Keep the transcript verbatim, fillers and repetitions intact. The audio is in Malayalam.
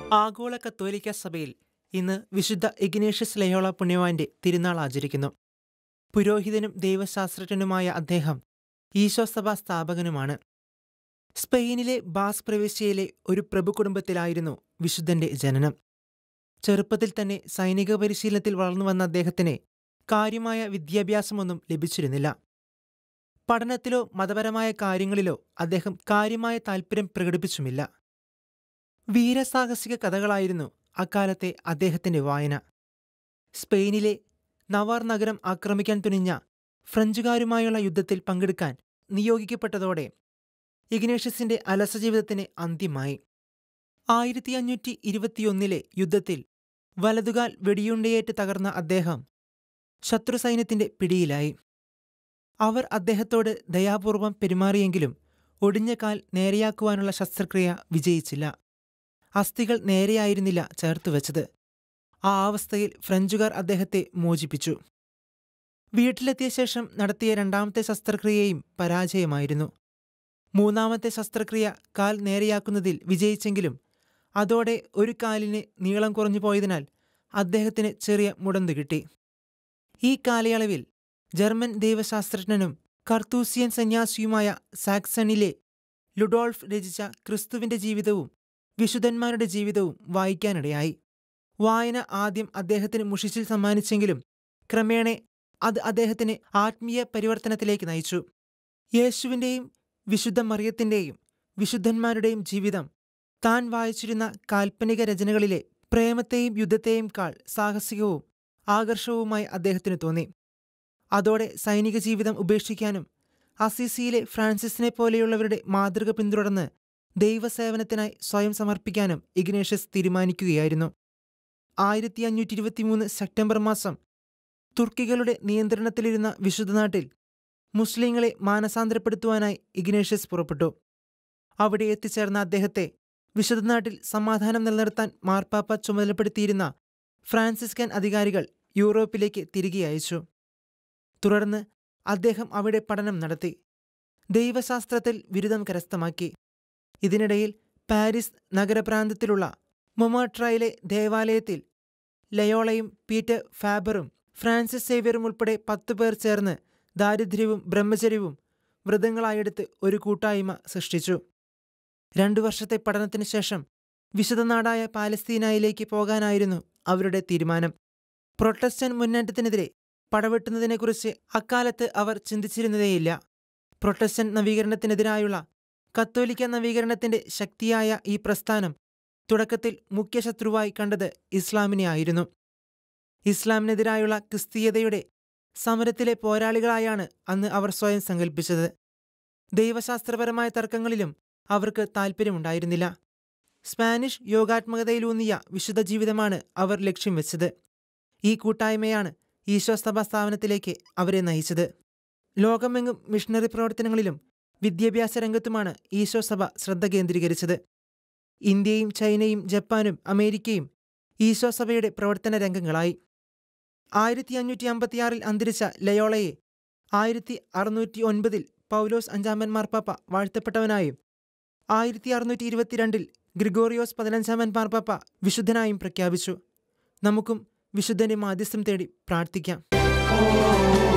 ആഗോള കത്തോലിക്ക സഭയിൽ ഇന്ന് വിശുദ്ധ ഇഗ്നേഷ്യസ് ലയോള പുണ്യവാന്റെ തിരുനാൾ ആചരിക്കുന്നു. പുരോഹിതനും ദൈവശാസ്ത്രജ്ഞനുമായ അദ്ദേഹം ഈശോസഭ സ്ഥാപകനുമാണ്. സ്പെയിനിലെ ബാസ് പ്രവിശ്യയിലെ ഒരു പ്രഭു കുടുംബത്തിലായിരുന്നു വിശുദ്ധന്റെ ജനനം. ചെറുപ്പത്തിൽ തന്നെ സൈനിക പരിശീലനത്തിൽ വളർന്നുവന്ന അദ്ദേഹത്തിന് കാര്യമായ വിദ്യാഭ്യാസമൊന്നും ലഭിച്ചിരുന്നില്ല. പഠനത്തിലോ മതപരമായ കാര്യങ്ങളിലോ അദ്ദേഹം കാര്യമായ താൽപ്പര്യം പ്രകടിപ്പിച്ചുമില്ല. വീരസാഹസിക കഥകളായിരുന്നു അക്കാലത്തെ അദ്ദേഹത്തിന്റെ വായന. സ്പെയിനിലെ നവാർ നഗരം ആക്രമിക്കാൻ തുനിഞ്ഞ ഫ്രഞ്ചുകാരുമായുള്ള യുദ്ധത്തിൽ പങ്കെടുക്കാൻ നിയോഗിക്കപ്പെട്ടതോടെ ഇഗ്നേഷ്യസിന്റെ അലസ ജീവിതത്തിന് അന്ത്യമായി. ആയിരത്തി അഞ്ഞൂറ്റി ഇരുപത്തിയൊന്നിലെ യുദ്ധത്തിൽ വലതുകാൽ വെടിയുണ്ടയേറ്റ് തകർന്ന അദ്ദേഹം ശത്രുസൈന്യത്തിന്റെ പിടിയിലായി. അവർ അദ്ദേഹത്തോട് ദയാപൂർവം പെരുമാറിയെങ്കിലും ഒടിഞ്ഞ കാൽ നേരെയാക്കുവാനുള്ള ശസ്ത്രക്രിയ വിജയിച്ചില്ല. അസ്ഥികൾ നേരെയായിരുന്നില്ല ചേർത്തുവെച്ചത്. ആ അവസ്ഥയിൽ ഫ്രഞ്ചുകാർ അദ്ദേഹത്തെ മോചിപ്പിച്ചു. വീട്ടിലെത്തിയ ശേഷം നടത്തിയ രണ്ടാമത്തെ ശസ്ത്രക്രിയയും പരാജയമായിരുന്നു. മൂന്നാമത്തെ ശസ്ത്രക്രിയ കാൽ നേരെയാക്കുന്നതിൽ വിജയിച്ചെങ്കിലും അതോടെ ഒരു കാലിന് നീളം കുറഞ്ഞു പോയതിനാൽ അദ്ദേഹത്തിന് ചെറിയ മുടന്തു കിട്ടി. ഈ കാലയളവിൽ ജർമ്മൻ ദൈവശാസ്ത്രജ്ഞനും കർത്തൂസിയൻ സന്യാസിയുമായ സാക്സണിലെ ലുഡോൾഫ് രചിച്ച ക്രിസ്തുവിന്റെ ജീവിതവും വിശുദ്ധന്മാരുടെ ജീവിതവും വായിക്കാനിടയായി. വായന ആദ്യം അദ്ദേഹത്തിന് മുഷിച്ചിൽ സമ്മാനിച്ചെങ്കിലും ക്രമേണ അത് അദ്ദേഹത്തിന് ആത്മീയ പരിവർത്തനത്തിലേക്ക് നയിച്ചു. യേശുവിൻ്റെയും വിശുദ്ധ മറിയത്തിൻ്റെയും വിശുദ്ധന്മാരുടെയും ജീവിതം താൻ വായിച്ചിരുന്ന കാൽപ്പനിക രചനകളിലെ പ്രേമത്തെയും യുദ്ധത്തെയും കാൾ സാഹസികവും ആകർഷകവുമായി അദ്ദേഹത്തിന് തോന്നി. അതോടെ സൈനിക ജീവിതം ഉപേക്ഷിക്കാനും അസീസിയിലെ ഫ്രാൻസിസിനെ പോലെയുള്ളവരുടെ മാതൃക പിന്തുടർന്ന് ദൈവസേവനത്തിനായി സ്വയം സമർപ്പിക്കാനും ഇഗ്നേഷ്യസ് തീരുമാനിക്കുകയായിരുന്നു. ആയിരത്തി അഞ്ഞൂറ്റി ഇരുപത്തിമൂന്ന് സെപ്റ്റംബർ മാസം തുർക്കികളുടെ നിയന്ത്രണത്തിലിരുന്ന വിശുദ്ധനാട്ടിൽ മുസ്ലിങ്ങളെ മാനസാന്തരപ്പെടുത്തുവാനായി ഇഗ്നേഷ്യസ് പുറപ്പെട്ടു. അവിടെ എത്തിച്ചേർന്ന അദ്ദേഹത്തെ വിശുദ്ധനാട്ടിൽ സമാധാനം നിലനിർത്താൻ മാർപ്പാപ്പ ചുമതലപ്പെടുത്തിയിരുന്ന ഫ്രാൻസിസ്കൻ അധികാരികൾ യൂറോപ്പിലേക്ക് തിരികെ അയച്ചു. തുടർന്ന് അദ്ദേഹം അവിടെ പഠനം നടത്തി. ദൈവശാസ്ത്രത്തിൽ ബിരുദം കരസ്ഥമാക്കി. ഇതിനിടയിൽ പാരീസ് നഗരപ്രാന്തത്തിലുള്ള മൊമാട്രയിലെ ദേവാലയത്തിൽ ലയോളയും പീറ്റർ ഫാബറും ഫ്രാൻസിസ് സേവ്യറും ഉൾപ്പെടെ പത്തു പേർ ചേർന്ന് ദാരിദ്ര്യവും ബ്രഹ്മചര്യവും വ്രതങ്ങളായെടുത്ത് ഒരു കൂട്ടായ്മ സൃഷ്ടിച്ചു. രണ്ടു വർഷത്തെ പഠനത്തിന് ശേഷം വിശുദ്ധനാടായ പാലസ്തീനയിലേക്ക് പോകാനായിരുന്നു അവരുടെ തീരുമാനം. പ്രൊട്ടസ്റ്റന്റ് മുന്നേറ്റത്തിനെതിരെ പടവെട്ടുന്നതിനെക്കുറിച്ച് അക്കാലത്ത് അവർ ചിന്തിച്ചിരുന്നതേയില്ല. പ്രൊട്ടസ്റ്റന്റ് നവീകരണത്തിനെതിരായുള്ള കത്തോലിക്ക നവീകരണത്തിന്റെ ശക്തിയായ ഈ പ്രസ്ഥാനം തുടക്കത്തിൽ മുഖ്യ ശത്രുവായി കണ്ടത് ഇസ്ലാമിനെ ആയിരുന്നു. ഇസ്ലാമിനെതിരായുള്ള ക്രിസ്തീയതയുടെ സമരത്തിലെ പോരാളികളായാണ് അന്ന് അവർ സ്വയം സങ്കല്പിച്ചത്. ദൈവശാസ്ത്രപരമായ തർക്കങ്ങളിലും അവർക്ക് താൽപ്പര്യമുണ്ടായിരുന്നില്ല. സ്പാനിഷ് യോഗാത്മകതയിലൂന്നിയ വിശുദ്ധ ജീവിതമാണ് അവർ ലക്ഷ്യം വെച്ചത്. ഈ കൂട്ടായ്മയാണ് ഈശോസഭ സ്ഥാപനത്തിലേക്ക് അവരെ നയിച്ചത്. ലോകമെങ്ങും മിഷണറി പ്രവർത്തനങ്ങളിലും വിദ്യാഭ്യാസ രംഗത്തുമാണ് ഈശോസഭ ശ്രദ്ധ കേന്ദ്രീകരിച്ചത്. ഇന്ത്യയും ചൈനയും ജപ്പാനും അമേരിക്കയും ഈശോസഭയുടെ പ്രവർത്തന രംഗങ്ങളായി. ആയിരത്തി അഞ്ഞൂറ്റി അമ്പത്തിയാറിൽ അന്തരിച്ച ലയോളയെ ആയിരത്തി അറുന്നൂറ്റി ഒൻപതിൽ പൗലോസ് അഞ്ചാമൻ മാർപ്പാപ്പ വാഴ്ത്തപ്പെട്ടവനായും ആയിരത്തി അറുന്നൂറ്റി ഇരുപത്തിരണ്ടിൽ ഗ്രിഗോറിയോസ് പതിനഞ്ചാമൻ മാർപ്പാപ്പ വിശുദ്ധനായും പ്രഖ്യാപിച്ചു. നമുക്കും വിശുദ്ധന്റെ മാധ്യസ്ഥം തേടി പ്രാർത്ഥിക്കാം.